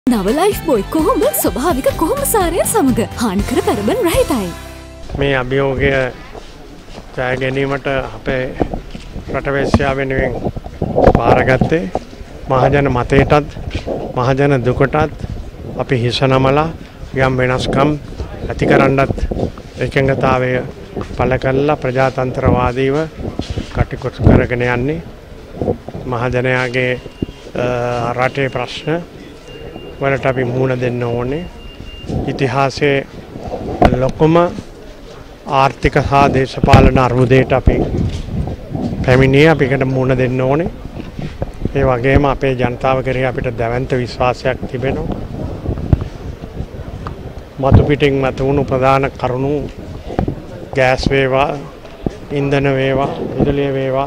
නව ලයිෆ් බොයි කොහොම ස්වභාවික කොහොම සාරය සමග හානිකර පැරබන් රහිතයි. මේ අභියෝගය ජය ගැනීමට අපේ රටවැසියා වෙනුවෙන් බාරගත්තේ මහජන මතයටත් මහජන දුකටත් අපි හිස නමලා යම් වෙනස්කම් ඇති කරන්නත් එකඟතාවය පළ කළා ප්‍රජාතන්ත්‍රවාදීව කටයුතු කරගෙන යන්නේ මහජනයාගේ රටේ ප්‍රශ්න වලට අපි මුහුණ දෙන්න ඕනේ. ඉතිහාසයේ ලොකුම ආර්ථික හා දේශපාලන අර්බුදයට අපි පැමිණියේ අපිකට මුහුණ දෙන්න ඕනේ. ඒ වගේම අපේ ජනතාව කෙරෙහි අපිට දැවැන්ත විශ්වාසයක් තිබෙනවා. මතු පිටින් මතුවුණු ප්‍රධාන කරුණු ගෑස් වේවා, ඉන්ධන වේවා, විදුලිය වේවා,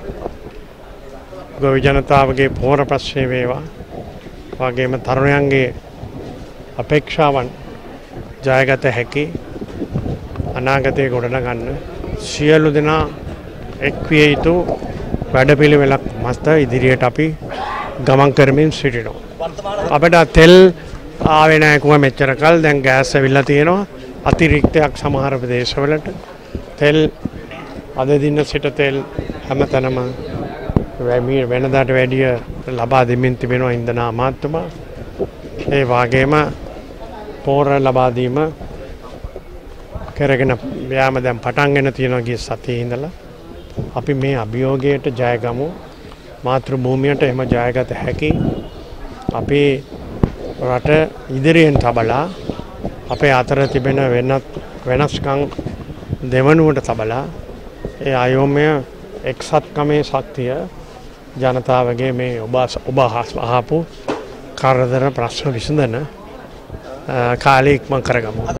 ගොවි ජනතාවගේ පෝර ප්‍රශ්නේ වේවා, වගේම තරුණයන්ගේ අපේක්ෂාවන් ජයගත හැකි අනාගතයේ ගොඩනගන්න සියලු දෙනා එක්විය යුතු වැඩපිළිවෙලක් මත ඉදිරියට අපි ගමන් කරමින් සිටිනවා. අපිට තෙල් ආවේ නැහැ කොහොම මෙච්චර කල්. දැන් ගෑස් ඇවිල්ලා තියෙනවා අතිරික්තයක් සමහර ප්‍රදේශවලට. තෙල් අද දින සිට තෙල් හැමතැනම වෙනදාට වැඩිය ලබා දෙමින් තිබෙනවා ඉන්ධන අමාත්‍යතුමා. ඒ වගේම පෝර ලබා දීම කරගෙන යාම දැන් පටන්ගෙන තියෙනවා ගිය සතියේ ඉඳලා. අපි මේ අභියෝගයට ජය ගමු. මාතෘ භූමියට එහෙම ජයගත හැකි අපේ රට ඉදිරියෙන් තබලා අපේ අතර තිබෙන වෙනස්කම් දෙවනුවට තබලා ඒ අයෝමය එක්සත්කමේ ශක්තිය ජනතාවගේ මේ ඔබ අහපු කරදර ප්‍රශ්න විසඳන කාලේ ඉක්මන් කරගමු.